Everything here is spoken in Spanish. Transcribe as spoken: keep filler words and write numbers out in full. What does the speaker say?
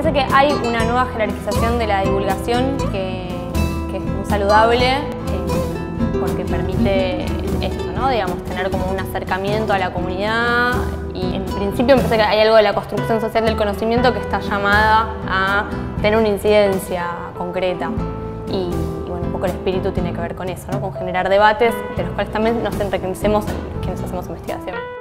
parece que hay una nueva jerarquización de la divulgación que, que es muy saludable, eh, porque permite esto, ¿no? Digamos, tener como un acercamiento a la comunidad. Y en principio me parece que hay algo de la construcción social del conocimiento que está llamada a tener una incidencia concreta. Y, y bueno, un poco el espíritu tiene que ver con eso, ¿no? Con generar debates de los cuales también nos enriquecemos quienes hacemos investigación.